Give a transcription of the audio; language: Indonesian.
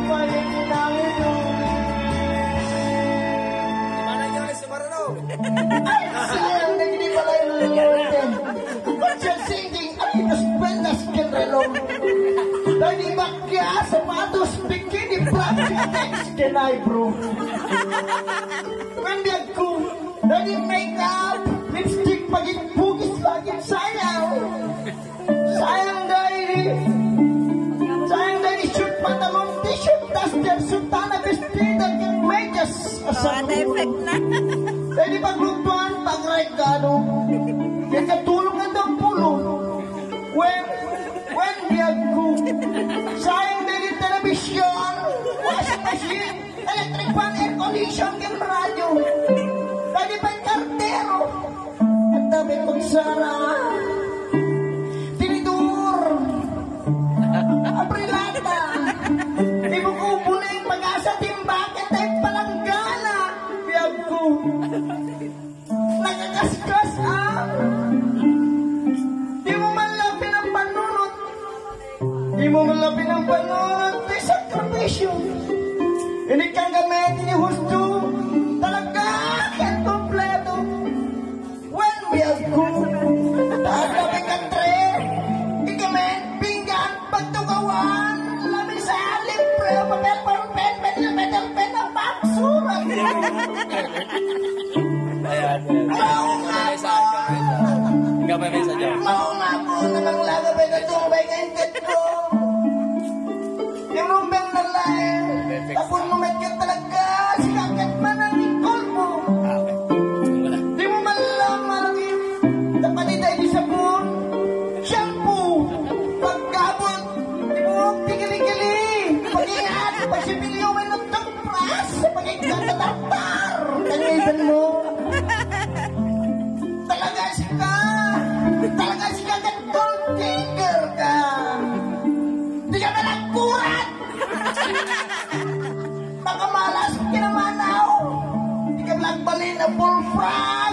Gimana aja si Marno? Ay, sayang na hindi pala yung lulutin. Konsya singing at pinaspenas kinrelong. Dahil bakya, sapatos, bikini, plastic text, kinay bro. Kandiyan ko, dahil makeup, lipstick, pagit-bugis, pagit sayang. Sayang dahil shoot pantalon, t-shirt, duster, sutana, vestida, medyas, Ada efek na. Dahil paglutuan, pag-rekado, yung katulog na daw pulo. When diyago, sayang dahil television, washing machine, electric fan, air condition, yung radyo. Dahil pa'y kartero, at dami kong sara. Tinidur, abrilata, ibu ko muna yung pag-asa, timbakan, tayo palanggana. Biyag ko, nakakaskas di mo man lapin ang panunot. Di mo man lapin ang panunot. May sakripisyo. Hindi kang gamitin yung husto. Talaga kang kompleto. When we have go, tatapin ka tre. Ikamen, pinggan, pagtugawan. Lamin sa libre, papel, pen, ang baksurat. Ayan. Enggak main saja. Mau ngaku namang laga beda tumbay ngintip ko. Yung rumbeng na lain. Tapos memikir talaga si kakit man ang ikol mo. Di mo malam malaki. Dapat ditay di sabon. Shampoo. Pagkabot. Di mo tigili-gili. Pag-iat. Pagsipilyo may nagtagpras. Pag-ikatatartar. Tangisan mo. Talaga si kakit gold digger ka. Di ka ba nagkurat? Baka malas kinamanaw. Di ka nagbalin na full frog.